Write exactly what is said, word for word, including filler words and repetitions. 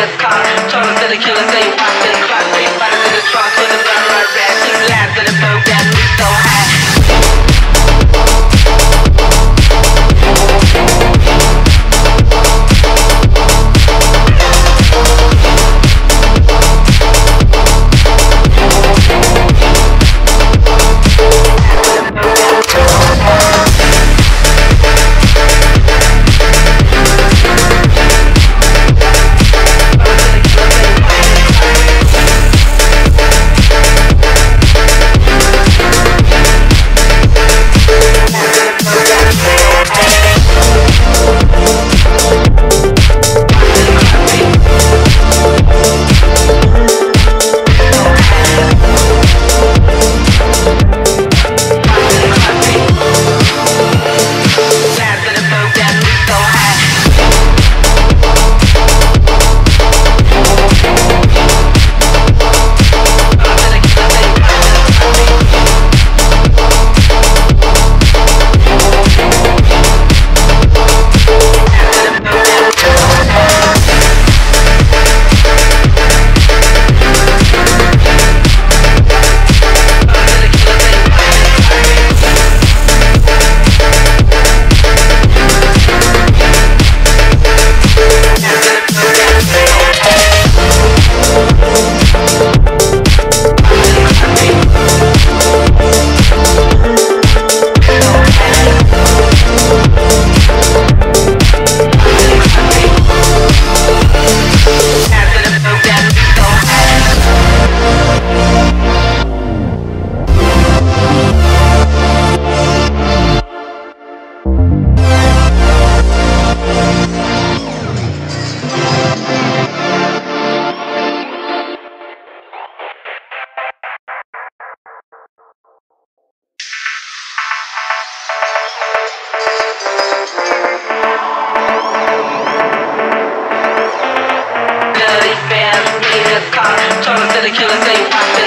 his car. Told him to the killer, say you walked in the clock. Three fighters in the trunk with a gun right red. Two labs in the boat that me so high. Told him to the killer, say you walked in